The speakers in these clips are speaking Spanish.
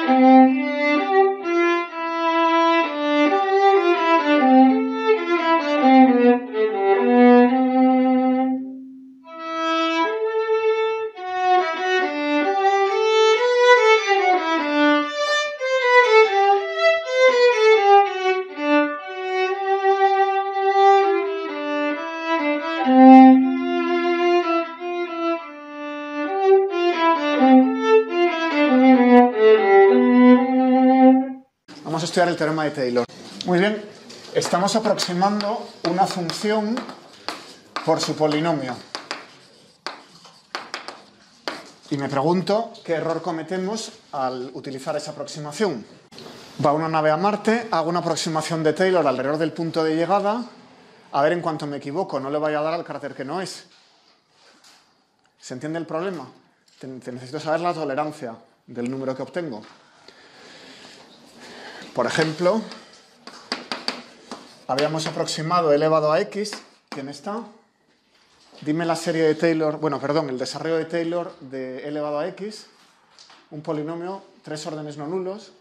Vamos a estudiar el teorema de Taylor. Muy bien, estamos aproximando una función por su polinomio. Y me pregunto qué error cometemos al utilizar esa aproximación. Va una nave a Marte, hago una aproximación de Taylor alrededor del punto de llegada, a ver en cuánto me equivoco, no le vaya a dar al cráter que no es. ¿Se entiende el problema? Necesito saber la tolerancia del número que obtengo. Por ejemplo, habíamos aproximado elevado a x. ¿Quién está? Dime la serie de Taylor, el desarrollo de Taylor de elevado a x, un polinomio, 3 órdenes no nulos.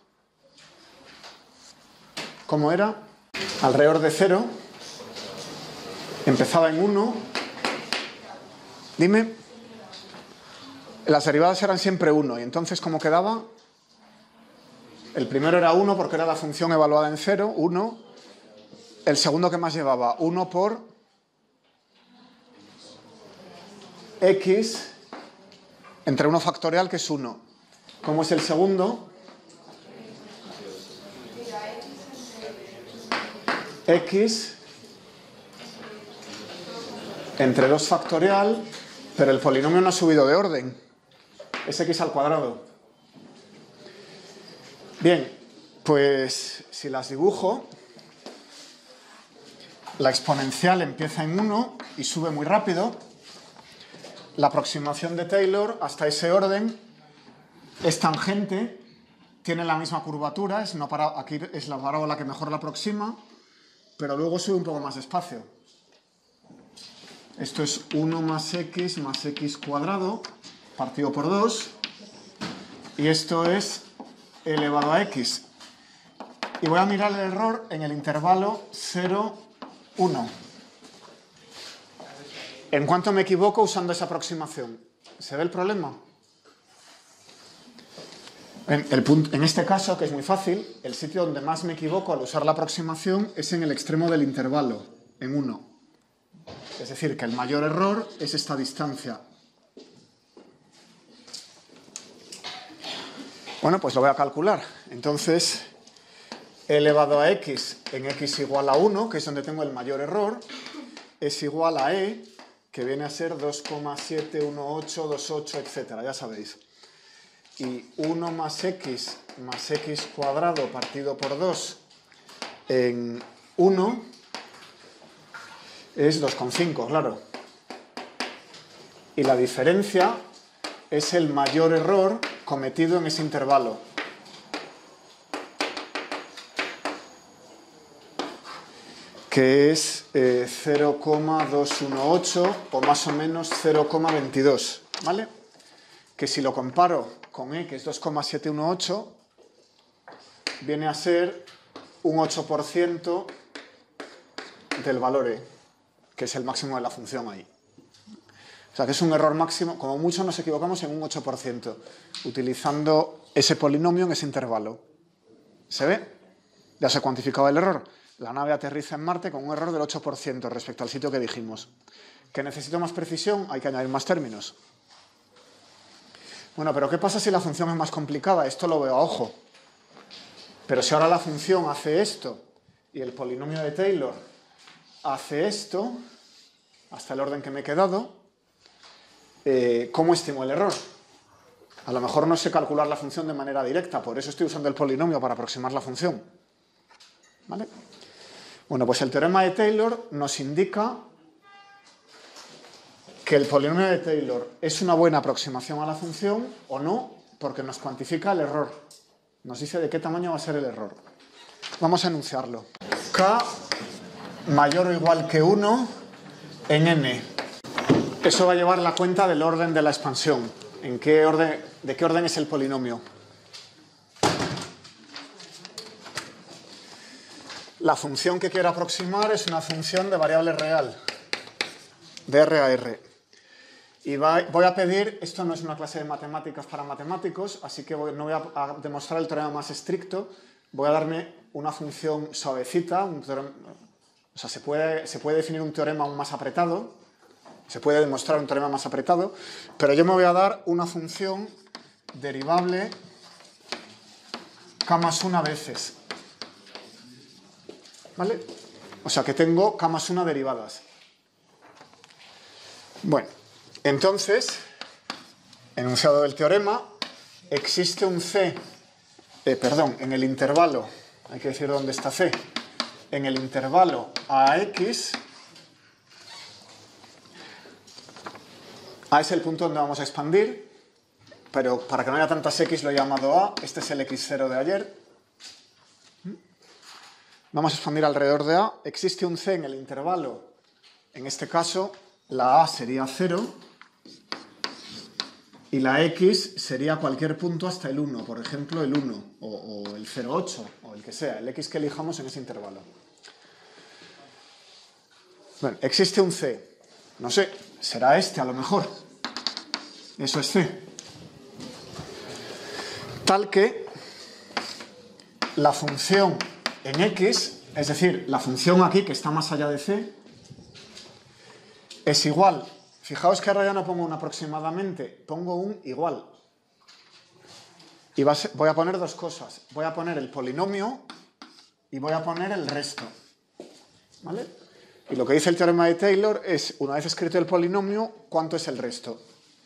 ¿Cómo era? Alrededor de 0, empezaba en 1. Dime. Las derivadas eran siempre 1, y entonces, ¿cómo quedaba? El primero era 1 porque era la función evaluada en 0, 1. El segundo, ¿qué más llevaba? 1 por x entre 1 factorial, que es 1. ¿Cómo es el segundo? X entre 2 factorial, pero el polinomio no ha subido de orden. Es x al cuadrado. Bien, pues si las dibujo, la exponencial empieza en 1 y sube muy rápido. La aproximación de Taylor hasta ese orden es tangente, tiene la misma curvatura, aquí es la parábola que mejor la aproxima, pero luego sube un poco más despacio. Esto es 1 más x cuadrado partido por 2, y esto es elevado a x. Y voy a mirar el error en el intervalo 0, 1. ¿En cuánto me equivoco usando esa aproximación? ¿Se ve el problema? En este caso, que es muy fácil, el sitio donde más me equivoco al usar la aproximación es en el extremo del intervalo, en 1. Es decir, que el mayor error es esta distancia. Bueno, pues lo voy a calcular. Entonces, elevado a x en x igual a 1, que es donde tengo el mayor error, es igual a e, que viene a ser 2,71828, etc. Ya sabéis. Y 1 más x cuadrado partido por 2 en 1 es 2,5, claro. Y la diferencia es el mayor error cometido en ese intervalo. Que es 0,218 o más o menos 0,22, ¿vale? Que si lo comparo con e, que es 2,718, viene a ser un 8% del valor e, que es el máximo de la función ahí. O sea que es un error máximo, como mucho nos equivocamos en un 8%, utilizando ese polinomio en ese intervalo. ¿Se ve? Ya se ha cuantificado el error. La nave aterriza en Marte con un error del 8% respecto al sitio que dijimos. ¿Que necesito más precisión? Hay que añadir más términos. Bueno, pero ¿qué pasa si la función es más complicada? Esto lo veo a ojo. Pero si ahora la función hace esto y el polinomio de Taylor hace esto, hasta el orden que me he quedado, ¿cómo estimo el error? A lo mejor no sé calcular la función de manera directa, por eso estoy usando el polinomio para aproximar la función. ¿Vale? Bueno, pues el teorema de Taylor nos indica que el polinomio de Taylor es una buena aproximación a la función o no, porque nos cuantifica el error. Nos dice de qué tamaño va a ser el error. Vamos a enunciarlo. K mayor o igual que 1 en n. Eso va a llevar la cuenta del orden de la expansión. ¿De qué orden es el polinomio? La función que quiero aproximar es una función de variable real, de R a R. Y voy a pedir, esto no es una clase de matemáticas para matemáticos, así que no voy a demostrar el teorema más estricto, voy a darme una función suavecita, o sea, se puede definir un teorema aún más apretado, se puede demostrar un teorema más apretado, pero yo me voy a dar una función derivable k más 1 veces. ¿Vale? O sea que tengo k más 1 derivadas. Bueno, entonces, enunciado del teorema, existe un c, en el intervalo, hay que decir dónde está c, en el intervalo ax, A es el punto donde vamos a expandir, pero para que no haya tantas x lo he llamado A, este es el x0 de ayer. Vamos a expandir alrededor de A, existe un c en el intervalo, en este caso la A sería 0 y la x sería cualquier punto hasta el 1, por ejemplo el 1 o el 0,8 o el que sea, el x que elijamos en ese intervalo. Bueno, existe un c, no sé, será este a lo mejor, eso es c, tal que la función en x, es decir, la función aquí que está más allá de c, es igual. Fijaos que ahora ya no pongo un aproximadamente, pongo un igual. Y voy a poner dos cosas. Voy a poner el polinomio y voy a poner el resto. ¿Vale? Y lo que dice el teorema de Taylor es, una vez escrito el polinomio, ¿cuánto es el resto?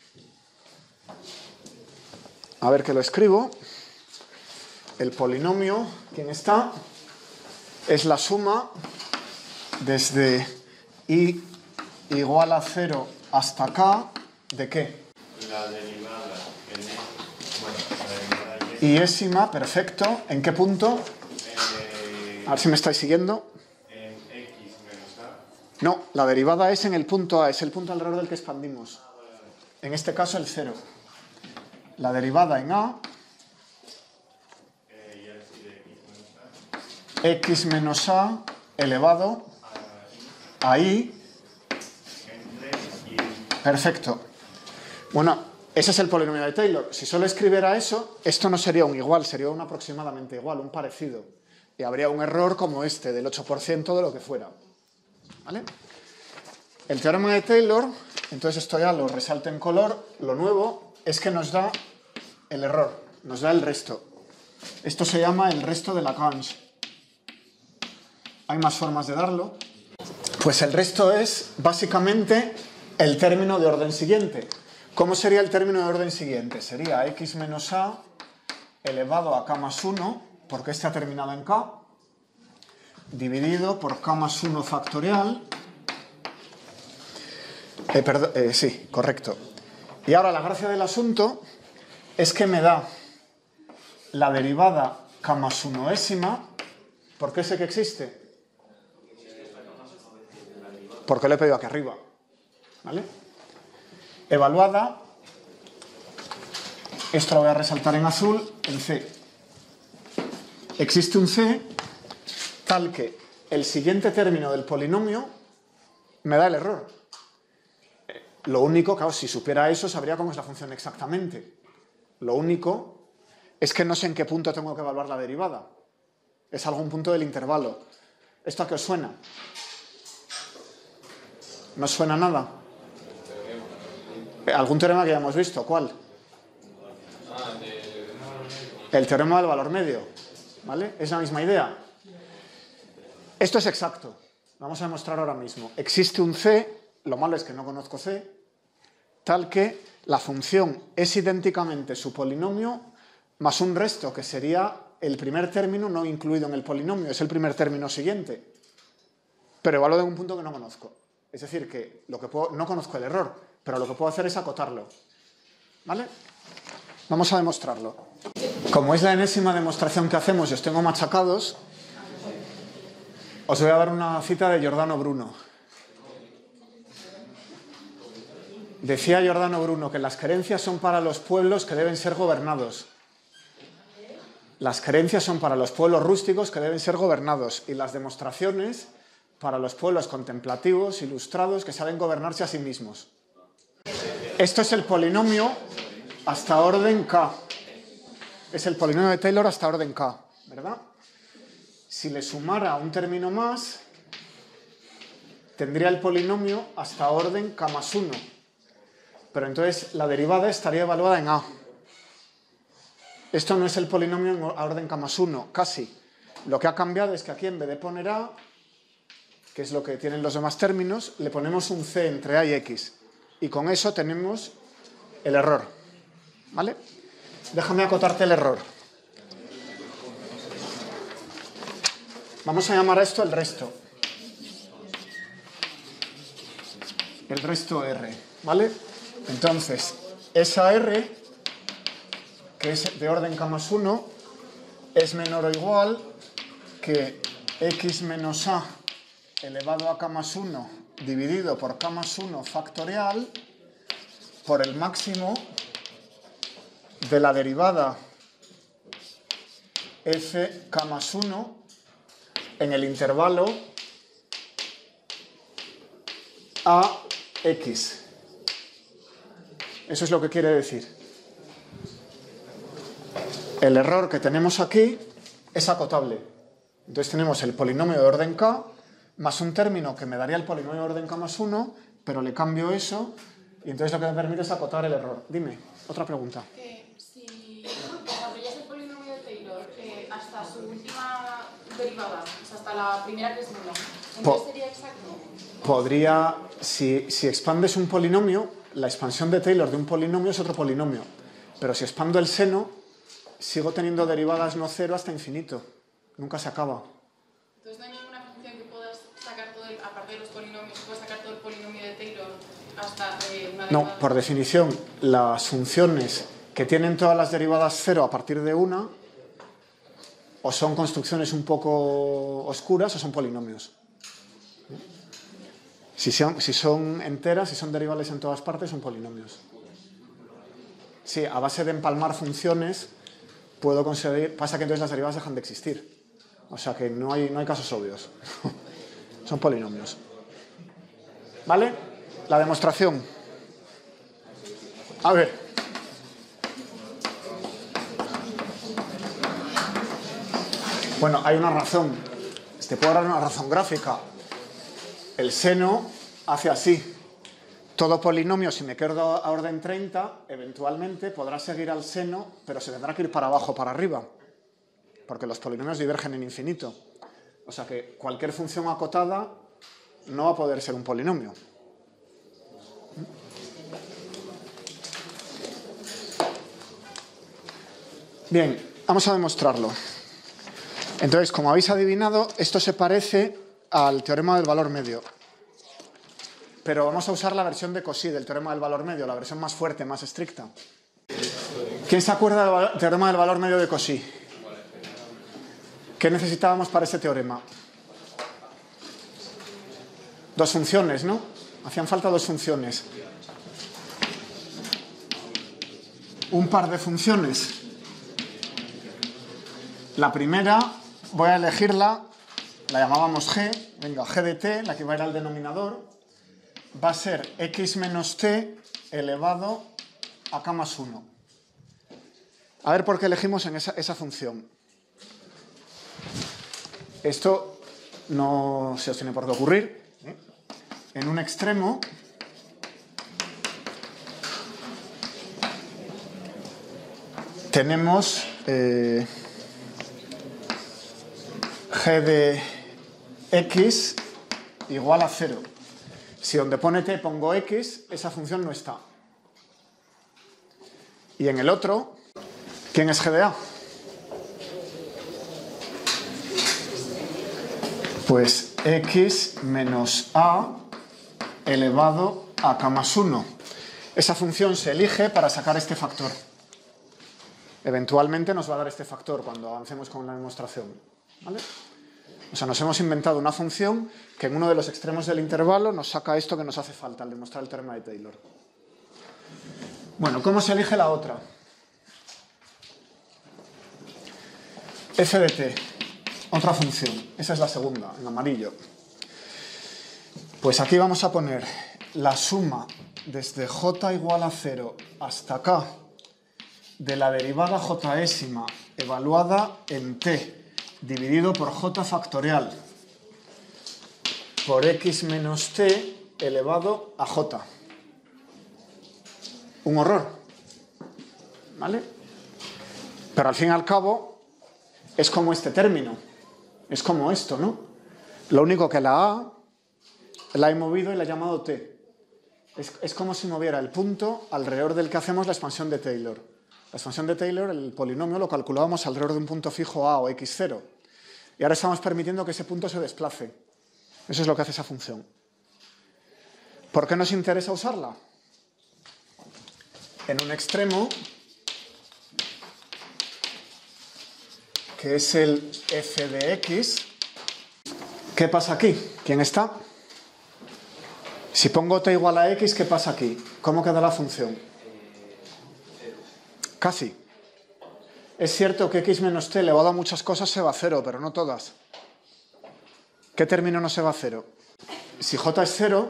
A ver que lo escribo. El polinomio, ¿quién está? Es la suma desde i igual a 0 hasta k, ¿de qué? La derivada en la derivada iésima, perfecto. ¿En qué punto? A ver si me estáis siguiendo. En x menos a. No, la derivada es en el punto A, es el punto alrededor del que expandimos. En este caso el 0. La derivada en A, Y así de x menos a elevado a i. Perfecto. Bueno, ese es el polinomio de Taylor. Si solo escribiera eso, esto no sería un igual, sería un aproximadamente igual, un parecido. Y habría un error como este, del 8% de lo que fuera. ¿Vale? El teorema de Taylor, entonces esto ya lo resalto en color, lo nuevo es que nos da el error, nos da el resto. Esto se llama el resto de Lagrange. Hay más formas de darlo. Pues el resto es básicamente el término de orden siguiente. ¿Cómo sería el término de orden siguiente? Sería x menos a elevado a k más 1, porque este ha terminado en k, dividido por k más 1 factorial. Sí, correcto. Y ahora la gracia del asunto es que me da la derivada k más 1ésima. ¿Por qué sé que existe? Porque lo he pedido aquí arriba. ¿Vale? Evaluada, esto lo voy a resaltar en azul, en C. Existe un C tal que el siguiente término del polinomio me da el error. Lo único, claro, si supiera eso, sabría cómo es la función exactamente. Lo único es que no sé en qué punto tengo que evaluar la derivada. Es algún punto del intervalo. ¿Esto a qué os suena? ¿No os suena nada? ¿Algún teorema que ya hemos visto? ¿Cuál? El teorema del valor medio. ¿Vale? Es la misma idea. Esto es exacto. Vamos a demostrar ahora mismo. Existe un C, lo malo es que no conozco C, tal que la función es idénticamente su polinomio más un resto, que sería el primer término no incluido en el polinomio, es el primer término siguiente. Pero evalúo en un punto que no conozco. Es decir, que no conozco el error, pero lo que puedo hacer es acotarlo. ¿Vale? Vamos a demostrarlo. Como es la enésima demostración que hacemos y os tengo machacados, os voy a dar una cita de Giordano Bruno. Decía Giordano Bruno que las querencias son para los pueblos que deben ser gobernados. Las creencias son para los pueblos rústicos que deben ser gobernados y las demostraciones para los pueblos contemplativos, ilustrados, que saben gobernarse a sí mismos. Esto es el polinomio hasta orden K. Es el polinomio de Taylor hasta orden K, ¿verdad? Si le sumara un término más, tendría el polinomio hasta orden K más 1. Pero entonces la derivada estaría evaluada en A. Esto no es el polinomio a orden K más 1, casi. Lo que ha cambiado es que aquí en vez de poner A, que es lo que tienen los demás términos, le ponemos un C entre A y X. Y con eso tenemos el error. ¿Vale? Déjame acotarte el error. Vamos a llamar a esto el resto. El resto R. ¿Vale? Entonces, esa R, que es de orden K más 1, es menor o igual que X menos A elevado a K más 1 dividido por K más 1 factorial por el máximo de la derivada f K más 1 en el intervalo a x. Eso es lo que quiere decir. El error que tenemos aquí es acotable. Entonces tenemos el polinomio de orden k más un término que me daría el polinomio de orden k más 1, pero le cambio eso y entonces lo que me permite es acotar el error. Dime, otra pregunta. Si desarrollas el polinomio de Taylor hasta su última derivada, o sea, hasta la primera que es nula, entonces sería exacto. Podría, si expandes un polinomio, la expansión de Taylor de un polinomio es otro polinomio. Pero si expando el seno, sigo teniendo derivadas no cero hasta infinito. Nunca se acaba. Entonces no hay ninguna función que puedas sacar todo, aparte de los polinomios, puedas sacar todo el polinomio de Taylor hasta una derivada. No, por definición, las funciones que tienen todas las derivadas cero a partir de una, o son construcciones un poco oscuras o son polinomios. Si son enteras, si son derivables en todas partes, son polinomios. Sí, a base de empalmar funciones puedo conseguir... Pasa que entonces las derivadas dejan de existir. O sea que no hay casos obvios. Son polinomios. ¿Vale? La demostración. A ver. Bueno, hay una razón. Te puedo dar una razón gráfica. El seno hace así. Todo polinomio, si me quedo a orden 30, eventualmente podrá seguir al seno, pero se tendrá que ir para abajo o para arriba, porque los polinomios divergen en infinito. O sea que cualquier función acotada no va a poder ser un polinomio. Bien, vamos a demostrarlo. Entonces, como habéis adivinado, esto se parece al teorema del valor medio. Pero vamos a usar la versión de Cauchy del teorema del valor medio, la versión más fuerte, más estricta. ¿Quién se acuerda del teorema del valor medio de Cauchy? ¿Qué necesitábamos para ese teorema? Dos funciones, ¿no? Hacían falta dos funciones. Un par de funciones. La primera, voy a elegirla, la llamábamos g, venga, g de t, la que va a ir al denominador, va a ser x menos t elevado a k más 1. A ver por qué elegimos en esa función. Esto no se os tiene por qué ocurrir. En un extremo tenemos g de x igual a 0. Si donde pone t pongo x, esa función no está. Y en el otro, ¿quién es g de a? Pues x menos a elevado a k más 1. Esa función se elige para sacar este factor. Eventualmente nos va a dar este factor cuando avancemos con la demostración. ¿Vale? O sea, nos hemos inventado una función que en uno de los extremos del intervalo nos saca esto que nos hace falta al demostrar el teorema de Taylor. Bueno, ¿cómo se elige la otra? f de t, otra función. Esa es la segunda, en amarillo. Pues aquí vamos a poner la suma desde j igual a 0 hasta k de la derivada jésima evaluada en t dividido por j factorial por x menos t elevado a j. Un horror, ¿vale? Pero al fin y al cabo es como este término, es como esto, ¿no? Lo único que la a la he movido y la he llamado t. Es como si moviera el punto alrededor del que hacemos la expansión de Taylor. La expansión de Taylor, el polinomio lo calculábamos alrededor de un punto fijo a o x0. Y ahora estamos permitiendo que ese punto se desplace. Eso es lo que hace esa función. ¿Por qué nos interesa usarla? En un extremo, que es el f de x, ¿qué pasa aquí? ¿Quién está? Si pongo t igual a x, ¿qué pasa aquí? ¿Cómo queda la función? Casi. Es cierto que x menos t elevado a muchas cosas se va a cero, pero no todas. ¿Qué término no se va a cero? Si j es 0,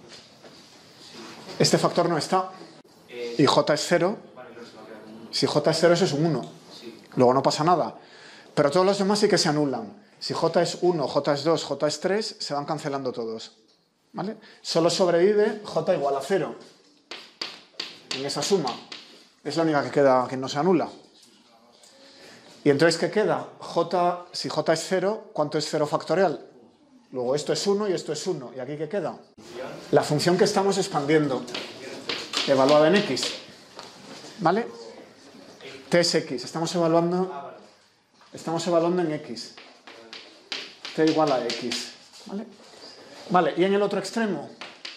este factor no está. Y j es 0. Si j es 0, eso es un 1. Luego no pasa nada. Pero todos los demás sí que se anulan. Si j es 1, j es 2, j es 3, se van cancelando todos. ¿Vale? Solo sobrevive j igual a 0 en esa suma. Es la única que queda, que no se anula. Y entonces, ¿qué queda? Si j es 0, ¿cuánto es 0 factorial? Luego esto es 1 y esto es 1. ¿Y aquí qué queda? La función que estamos expandiendo, evaluada en x. ¿Vale? T es x. Estamos evaluando en x. T igual a x. ¿Vale? Vale, y en el otro extremo.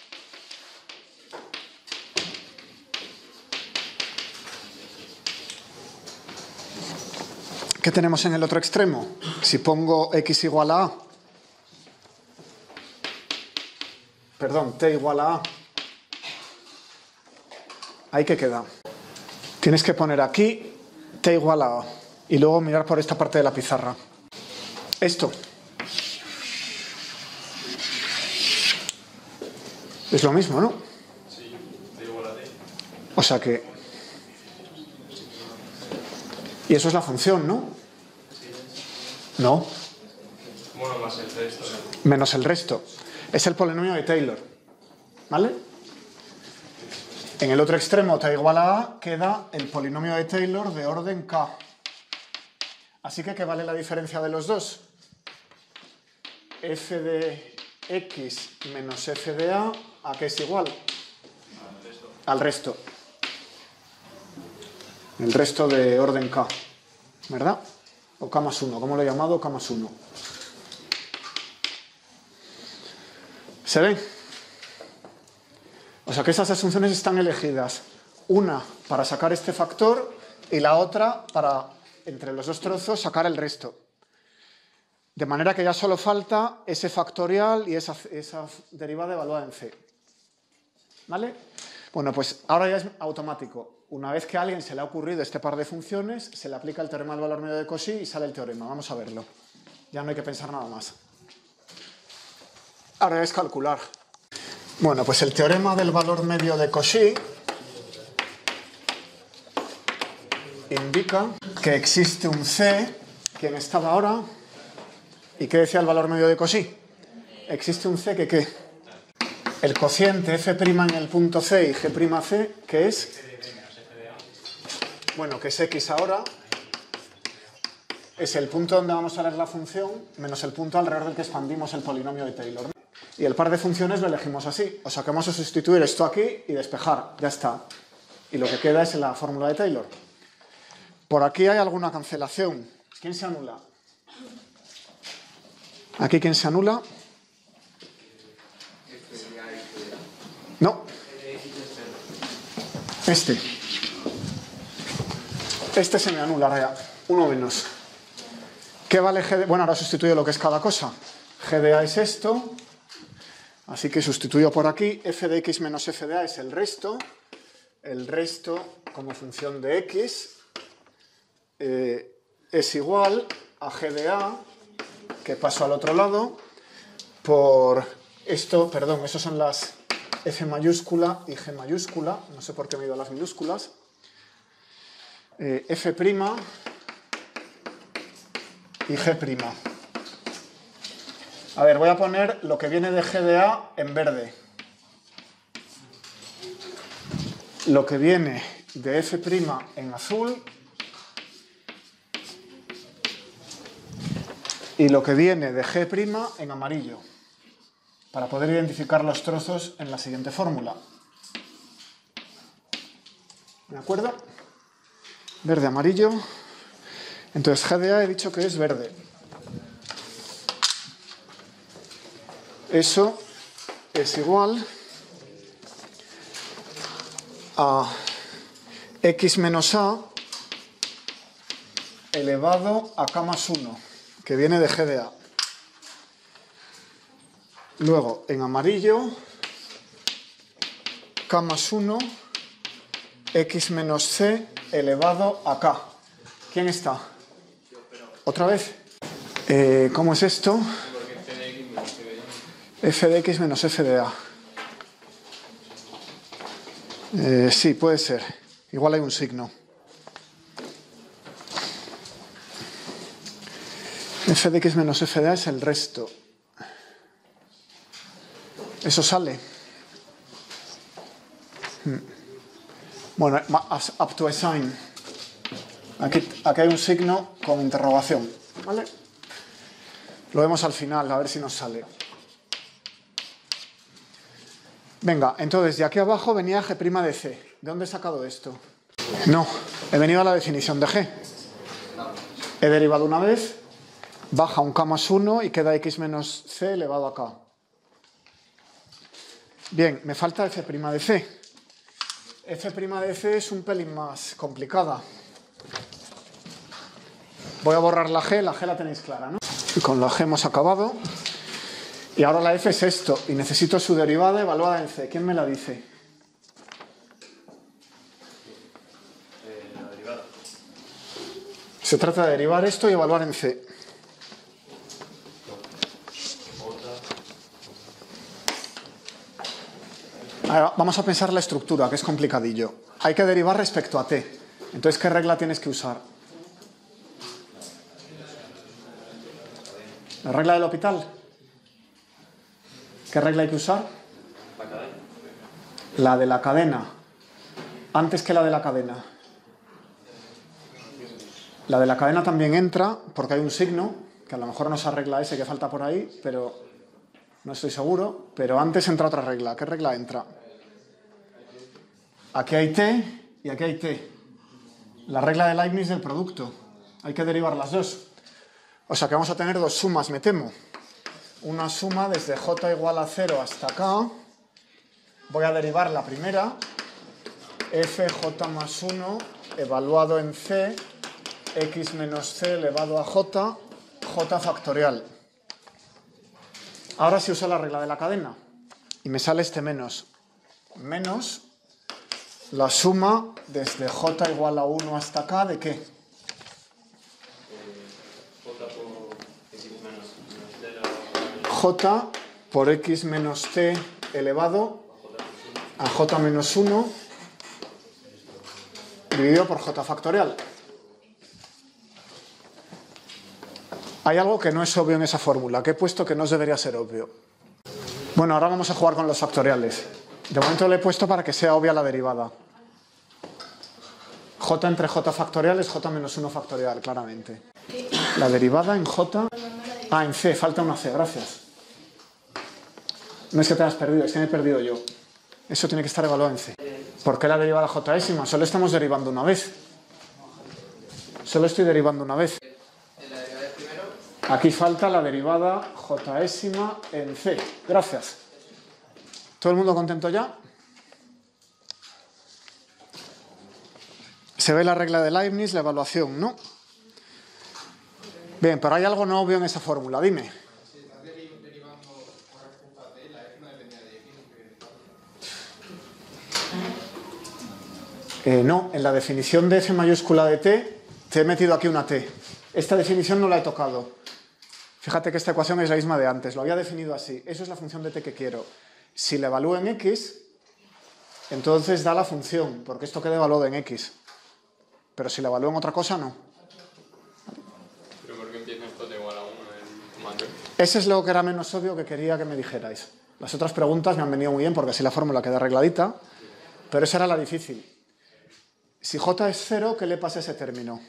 ¿Qué tenemos en el otro extremo? Si pongo x igual a a, perdón, t igual a a, ¿ahí qué queda? Tienes que poner aquí t igual a a y luego mirar por esta parte de la pizarra. Esto es lo mismo, ¿no? Sí, t igual a t. O sea que... Y eso es la función, ¿no? No. Bueno, más el resto. Menos el resto. Es el polinomio de Taylor. ¿Vale? En el otro extremo, t igual a a, queda el polinomio de Taylor de orden k. Así que, ¿qué vale la diferencia de los dos? F de x menos f de a, ¿a qué es igual? Al resto. El resto de orden k. ¿Verdad? O k más 1. ¿Cómo lo he llamado? K más 1. ¿Se ve? O sea que esas asunciones están elegidas. Una para sacar este factor y la otra para, entre los dos trozos, sacar el resto. De manera que ya solo falta ese factorial y esa derivada evaluada en c. ¿Vale? Bueno, pues ahora ya es automático. Una vez que a alguien se le ha ocurrido este par de funciones, se le aplica el teorema del valor medio de Cauchy y sale el teorema. Vamos a verlo. Ya no hay que pensar nada más. Ahora es calcular. Bueno, pues el teorema del valor medio de Cauchy indica que existe un C, ¿quién estaba ahora? ¿Y qué decía el valor medio de Cauchy? Existe un C que ¿qué? El cociente f' en el punto C y G'C, que es... Bueno, que es x ahora, es el punto donde vamos a leer la función menos el punto alrededor del que expandimos el polinomio de Taylor. Y el par de funciones lo elegimos así. O sea que vamos a sustituir esto aquí y despejar. Ya está. Y lo que queda es la fórmula de Taylor. Por aquí hay alguna cancelación. ¿Quién se anula? ¿Aquí quién se anula? No. Este se me anula ya. Uno menos. ¿Qué vale G de...? Bueno, ahora sustituyo lo que es cada cosa. G de A es esto. Así que sustituyo por aquí. F de X menos F de A es el resto. El resto, como función de X, es igual a G de A, que paso al otro lado, por esto, perdón, esos son las F mayúscula y G mayúscula, no sé por qué me he ido a las minúsculas, F' y G'. A ver, voy a poner lo que viene de G de A en verde. Lo que viene de F' en azul. Y lo que viene de G' en amarillo. Para poder identificar los trozos en la siguiente fórmula. ¿De acuerdo? Verde, amarillo. Entonces G de A he dicho que es verde. Eso es igual a x menos a elevado a k más 1, que viene de G de A. Luego, en amarillo, k más 1, x menos c elevado a k. ¿Quién está? ¿Otra vez? ¿Cómo es esto? F de x menos f de a. Sí, puede ser. Igual hay un signo. F de x menos f de a es el resto. Eso sale. Bueno, up to a sign. Aquí hay un signo con interrogación. ¿Vale? Lo vemos al final, a ver si nos sale. Venga, entonces de aquí abajo venía G' de C. ¿De dónde he sacado esto? No, he venido a la definición de G. He derivado una vez, baja un k más 1 y queda x menos c elevado a k. Bien, me falta F' de C. F' de C es un pelín más complicada. Voy a borrar la G la tenéis clara, ¿no? Y con la G hemos acabado. Y ahora la F es esto, y necesito su derivada evaluada en C. ¿Quién me la dice? La derivada. Se trata de derivar esto y evaluar en C. Ahora, vamos a pensar la estructura, que es complicadillo. Hay que derivar respecto a T. Entonces, ¿qué regla tienes que usar? ¿La regla del hospital? ¿Qué regla hay que usar? La cadena. La de la cadena. Antes que la de la cadena. La de la cadena también entra porque hay un signo, que a lo mejor nos arregla ese que falta por ahí, pero no estoy seguro. Pero antes entra otra regla. ¿Qué regla entra? Aquí hay T y aquí hay T. La regla de Leibniz del producto. Hay que derivar las dos. O sea que vamos a tener dos sumas, me temo. Una suma desde j igual a 0 hasta k. Voy a derivar la primera. Fj más 1 evaluado en c, x menos c elevado a j, j factorial. Ahora sí uso la regla de la cadena. Y me sale este menos. Menos la suma desde j igual a 1 hasta k, ¿de qué? J por x menos t elevado a j menos 1 dividido por j factorial. Hay algo que no es obvio en esa fórmula, que he puesto que no debería ser obvio. Bueno, ahora vamos a jugar con los factoriales. De momento le he puesto para que sea obvia la derivada. J entre j factorial es j menos 1 factorial, claramente. La derivada en j... Ah, en c, falta una c, gracias. No es que te hayas perdido, es que me he perdido yo. Eso tiene que estar evaluado en C. ¿Por qué la derivada jésima? Solo estamos derivando una vez. Solo estoy derivando una vez. Aquí falta la derivada jésima en C. Gracias. ¿Todo el mundo contento ya? Se ve la regla de Leibniz, la evaluación, ¿no? Bien, pero hay algo no obvio en esa fórmula. Dime. No, en la definición de F mayúscula de T, te he metido aquí una T. Esta definición no la he tocado. Fíjate que esta ecuación es la misma de antes, lo había definido así. Eso es la función de t que quiero. Si la evalúo en x, entonces da la función, porque esto queda evaluado en x. Pero si la evalúo en otra cosa, no. ¿Pero por qué empieza esto de igual a 1 en mayor? Ese es lo que era menos obvio que quería que me dijerais. Las otras preguntas me han venido muy bien porque así la fórmula queda arregladita, pero esa era la difícil. Si j es 0, ¿qué le pasa a ese término?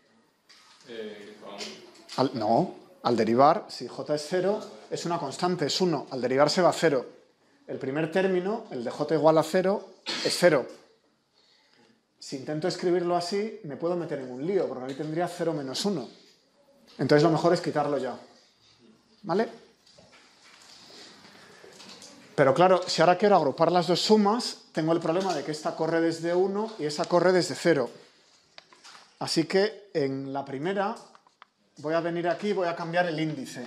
No, al derivar, si j es 0, es una constante, es 1. Al derivar se va a 0. El primer término, el de j igual a 0, es 0. Si intento escribirlo así, me puedo meter en un lío, porque aquí tendría 0 menos 1. Entonces lo mejor es quitarlo ya. ¿Vale? Pero claro, si ahora quiero agrupar las dos sumas, tengo el problema de que esta corre desde 1 y esa corre desde 0. Así que en la primera voy a venir aquí y voy a cambiar el índice.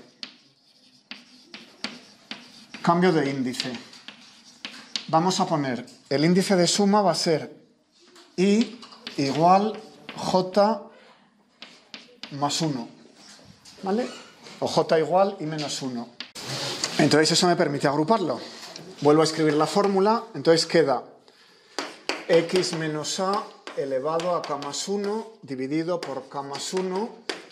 Cambio de índice. Vamos a poner, el índice de suma va a ser i igual j más 1. ¿Vale? O j igual i menos 1. Entonces eso me permite agruparlo. Vuelvo a escribir la fórmula, entonces queda x menos a elevado a k más 1 dividido por k más 1,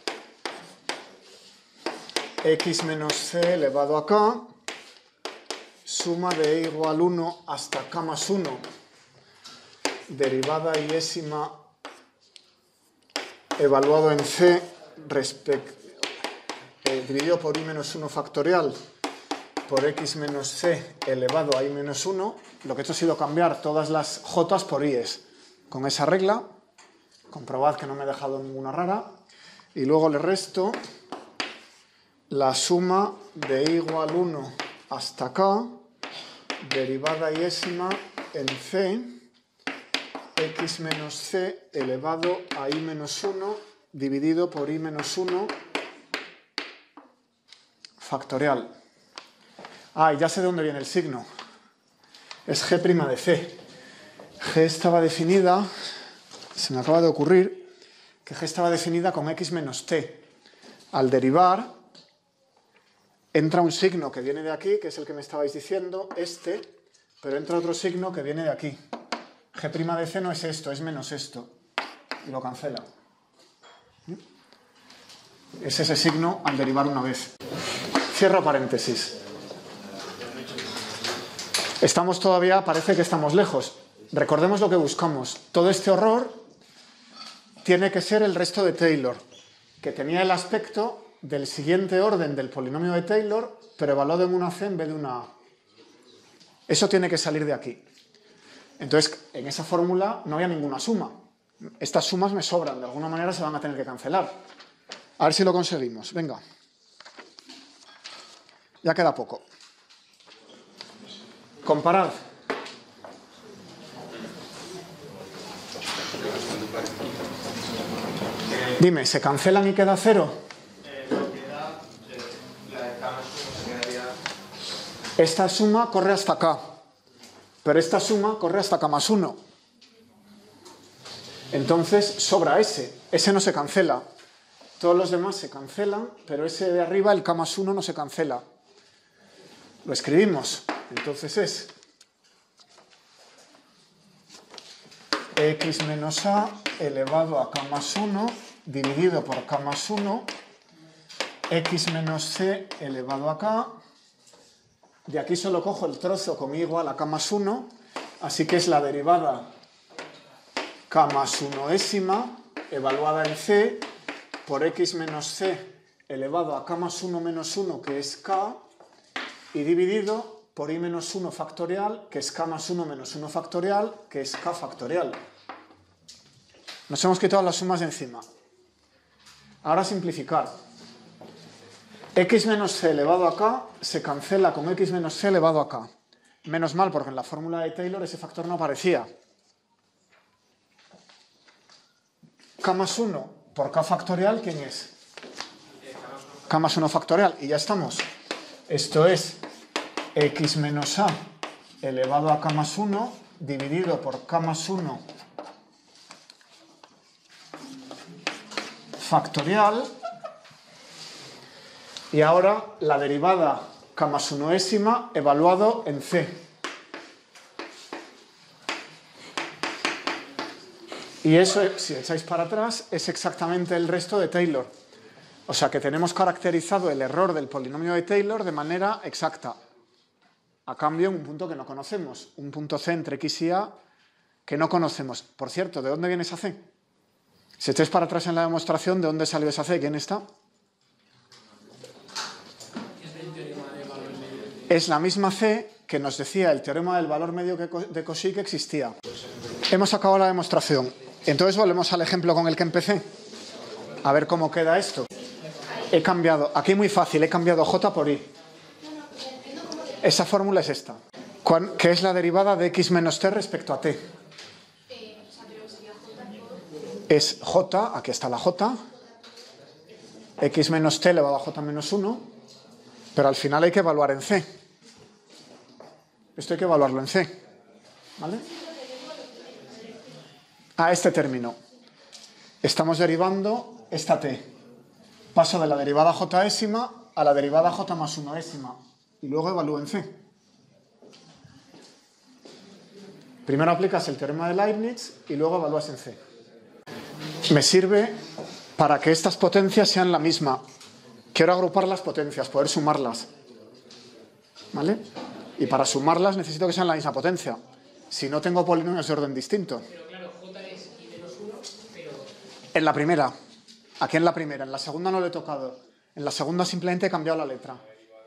x menos c elevado a k, suma de e igual 1 hasta k más 1, derivada iésima evaluado en c dividido por i menos 1 factorial por x menos c elevado a i menos 1. Lo que he hecho ha sido cambiar todas las j por i's. Con esa regla, comprobad que no me he dejado ninguna rara, y luego le resto la suma de i igual 1 hasta k, derivada iésima en c, x menos c elevado a i menos 1 dividido por i menos 1 factorial. Ah, y ya sé de dónde viene el signo. Es g' de c. G estaba definida, se me acaba de ocurrir, que g estaba definida con x menos t. Al derivar, entra un signo que viene de aquí, que es el que me estabais diciendo, este, pero entra otro signo que viene de aquí. G' de c no es esto, es menos esto. Y lo cancela. Es ese signo al derivar una vez. Cierro paréntesis. Estamos todavía, parece que estamos lejos. Recordemos lo que buscamos. Todo este horror tiene que ser el resto de Taylor, que tenía el aspecto del siguiente orden del polinomio de Taylor, pero evaluado en una c en vez de una a. Eso tiene que salir de aquí. Entonces, en esa fórmula no había ninguna suma. Estas sumas me sobran, de alguna manera se van a tener que cancelar. A ver si lo conseguimos. Venga. Ya queda poco. Comparad. Dime, ¿se cancelan y queda 0? Esta suma corre hasta k, pero esta suma corre hasta k más 1. Entonces sobra ese. Ese no se cancela. Todos los demás se cancelan, pero ese de arriba, el k más 1, no se cancela. Lo escribimos. Entonces es x menos a elevado a k más 1 dividido por k más 1, x menos c elevado a k. De aquí solo cojo el trozo con i igual a k más 1, así que es la derivada k más 1ésima evaluada en c por x menos c elevado a k más 1 menos 1, que es k, y dividido por i menos 1 factorial, que es k más 1 menos 1 factorial, que es k factorial. Nos hemos quitado las sumas de encima. Ahora simplificar. X menos c elevado a k se cancela con x menos c elevado a k. Menos mal, porque en la fórmula de Taylor ese factor no aparecía. K más 1 por k factorial, ¿quién es? K más 1 factorial, y ya estamos. Esto es x menos a elevado a k más 1 dividido por k más 1 factorial. Y ahora la derivada k más 1ª evaluado en c. Y eso, si echáis para atrás, es exactamente el resto de Taylor. O sea que tenemos caracterizado el error del polinomio de Taylor de manera exacta. A cambio, en un punto que no conocemos. Un punto c entre x y a que no conocemos. Por cierto, ¿de dónde viene esa c? Si echáis para atrás en la demostración, ¿de dónde salió esa c? ¿Quién está? Es la misma c que nos decía el teorema del valor medio de Cauchy que existía. Hemos acabado la demostración. Entonces volvemos al ejemplo con el que empecé. A ver cómo queda esto. He cambiado, aquí muy fácil, he cambiado j por i. Esa fórmula es esta, que es la derivada de x menos t respecto a t. Es j, aquí está la j, x menos t elevado a j menos 1, pero al final hay que evaluar en c. Esto hay que evaluarlo en c. ¿Vale? A este término. Estamos derivando esta t. Paso de la derivada j-ésima a la derivada j más 1ésima. Y luego evalúo en c. Primero aplicas el teorema de Leibniz y luego evalúas en c. Me sirve para que estas potencias sean la misma. Quiero agrupar las potencias, poder sumarlas. ¿Vale? Y para sumarlas necesito que sean la misma potencia. Si no, tengo polinomios de orden distinto. Pero claro, j es i menos 1, pero... En la primera. Aquí en la primera. En la segunda no lo he tocado. En la segunda simplemente he cambiado la letra.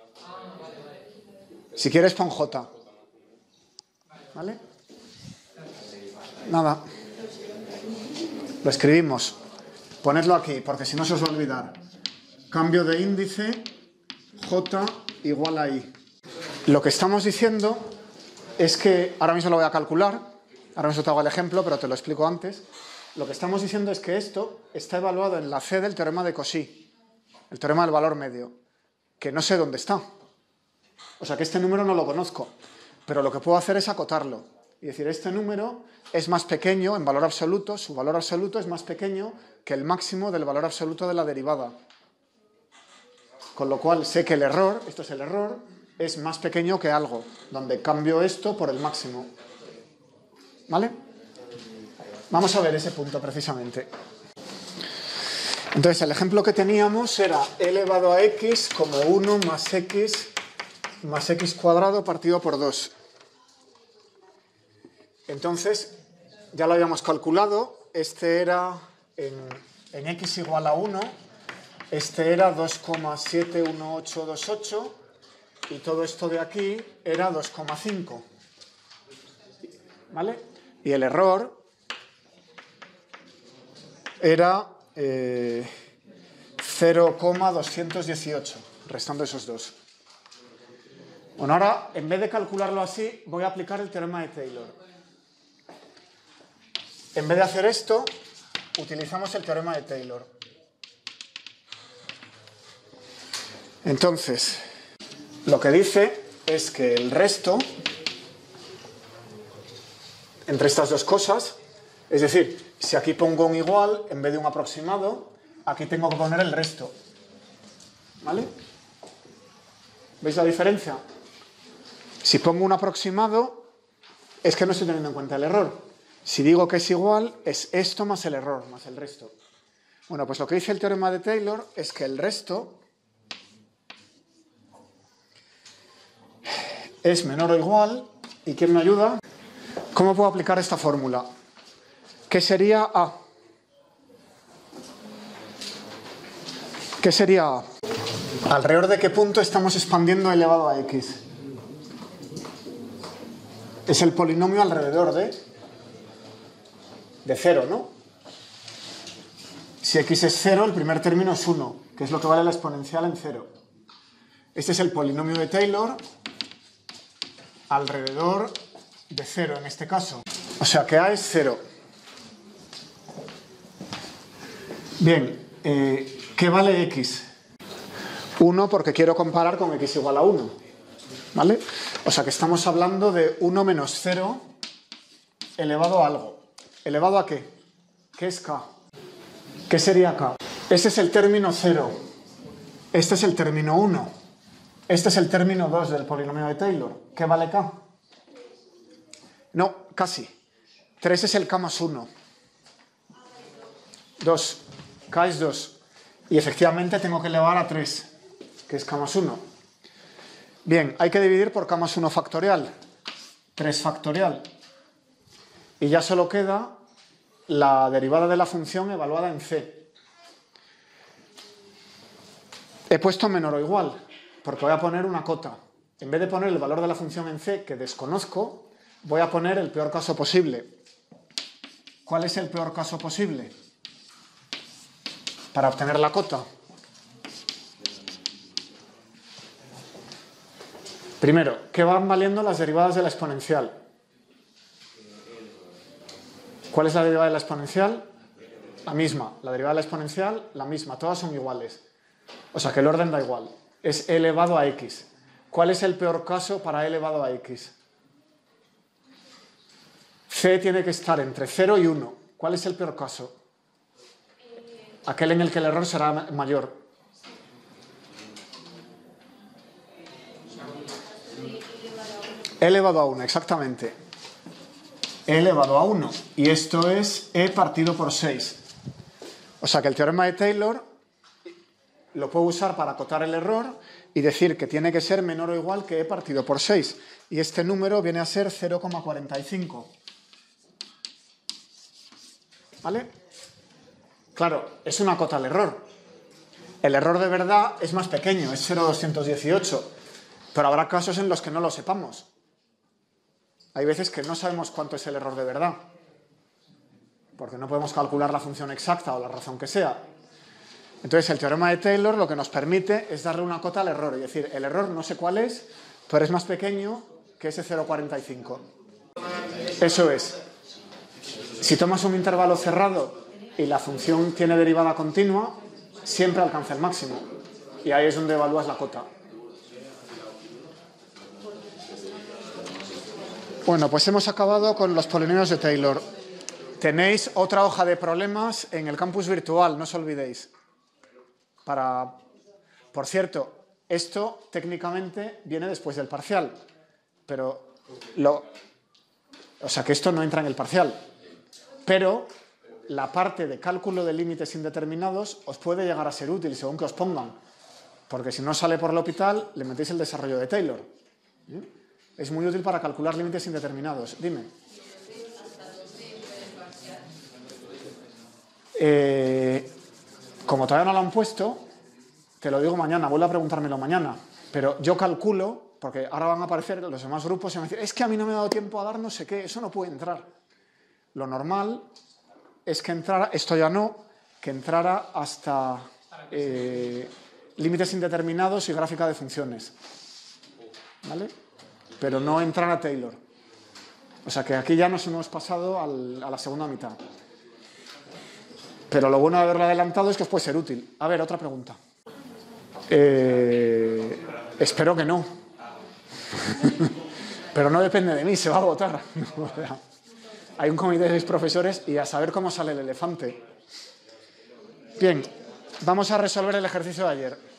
Si quieres pon j. ¿Vale? Nada. Lo escribimos. Ponedlo aquí, porque si no se os va a olvidar. Cambio de índice, j igual a i. Lo que estamos diciendo es que, ahora mismo lo voy a calcular, ahora mismo te hago el ejemplo, pero te lo explico antes. Lo que estamos diciendo es que esto está evaluado en la c del teorema de Cauchy, el teorema del valor medio, que no sé dónde está. O sea que este número no lo conozco, pero lo que puedo hacer es acotarlo y decir, este número es más pequeño en valor absoluto, su valor absoluto es más pequeño que el máximo del valor absoluto de la derivada. Con lo cual sé que el error, esto es el error, es más pequeño que algo, donde cambio esto por el máximo. ¿Vale? Vamos a ver ese punto precisamente. Entonces el ejemplo que teníamos era e elevado a x como 1 más x cuadrado partido por 2. Entonces, ya lo habíamos calculado, este era en x igual a 1, este era 2,71828 y todo esto de aquí era 2,5. ¿Vale? Y el error era 0,218, restando esos dos. Bueno, ahora, en vez de calcularlo así, voy a aplicar el teorema de Taylor. En vez de hacer esto, utilizamos el teorema de Taylor. Entonces, lo que dice es que el resto entre estas dos cosas, es decir, si aquí pongo un igual en vez de un aproximado, aquí tengo que poner el resto. ¿Vale? ¿Veis la diferencia? Si pongo un aproximado, es que no estoy teniendo en cuenta el error. Si digo que es igual, es esto más el error, más el resto. Bueno, pues lo que dice el teorema de Taylor es que el resto es menor o igual. ¿Y quién me ayuda? ¿Cómo puedo aplicar esta fórmula? ¿Qué sería A? ¿Qué sería A? ¿Alrededor de qué punto estamos expandiendo elevado a x? Es el polinomio alrededor de 0, ¿no? Si x es 0, el primer término es 1, que es lo que vale la exponencial en 0. Este es el polinomio de Taylor alrededor de 0 en este caso. O sea que A es 0. Bien, ¿qué vale x? 1 porque quiero comparar con x igual a 1. ¿Vale? O sea que estamos hablando de 1 menos 0 elevado a algo. ¿Elevado a qué? ¿Qué es k? ¿Qué sería k? Este es el término 0. Este es el término 1. Este es el término 2 del polinomio de Taylor. ¿Qué vale k? No, casi. 3 es el k más 1. 2. K es 2. Y efectivamente tengo que elevar a 3, que es k más 1. Bien, hay que dividir por k más 1 factorial. 3 factorial. Y ya solo queda la derivada de la función evaluada en c. He puesto menor o igual, porque voy a poner una cota. En vez de poner el valor de la función en c, que desconozco, voy a poner el peor caso posible. ¿Cuál es el peor caso posible? Para obtener la cota. Primero, ¿qué van valiendo las derivadas de la exponencial? ¿Cuál es la derivada de la exponencial? La misma. La derivada de la exponencial, la misma. Todas son iguales. O sea que el orden da igual. Es e elevado a x. ¿Cuál es el peor caso para e elevado a x? C tiene que estar entre 0 y 1. ¿Cuál es el peor caso? Aquel en el que el error será mayor. E elevado a 1, exactamente. E elevado a 1. Y esto es e partido por 6. O sea que el teorema de Taylor lo puedo usar para acotar el error y decir que tiene que ser menor o igual que e partido por 6. Y este número viene a ser 0,45. ¿Vale? Claro, es una cota al error. El error de verdad es más pequeño, es 0,218. Pero habrá casos en los que no lo sepamos. Hay veces que no sabemos cuánto es el error de verdad. Porque no podemos calcular la función exacta o la razón que sea. Entonces el teorema de Taylor lo que nos permite es darle una cota al error. Es decir, el error no sé cuál es, pero es más pequeño que ese 0,45. Eso es. Si tomas un intervalo cerrado y la función tiene derivada continua, siempre alcanza el máximo. Y ahí es donde evalúas la cota. Bueno, pues hemos acabado con los polinomios de Taylor. Tenéis otra hoja de problemas en el campus virtual, no os olvidéis. Por cierto, esto técnicamente viene después del parcial, pero o sea que esto no entra en el parcial. Pero la parte de cálculo de límites indeterminados os puede llegar a ser útil según que os pongan, porque si no sale por el hospital le metéis el desarrollo de Taylor. Es muy útil para calcular límites indeterminados. Dime. Como todavía no lo han puesto, te lo digo mañana, vuelvo a preguntármelo mañana, pero yo calculo, porque ahora van a aparecer los demás grupos y van a decir, es que a mí no me ha dado tiempo a dar no sé qué, eso no puede entrar. Lo normal es que entrara, esto ya no, que entrara hasta límites indeterminados y gráfica de funciones. ¿Vale? Pero no entrar a Taylor. O sea que aquí ya nos hemos pasado a la segunda mitad. Pero lo bueno de haberlo adelantado es que os puede ser útil. A ver, otra pregunta. Espero que no. Pero no depende de mí, se va a votar. Hay un comité de 6 profesores y a saber cómo sale el elefante. Bien, vamos a resolver el ejercicio de ayer.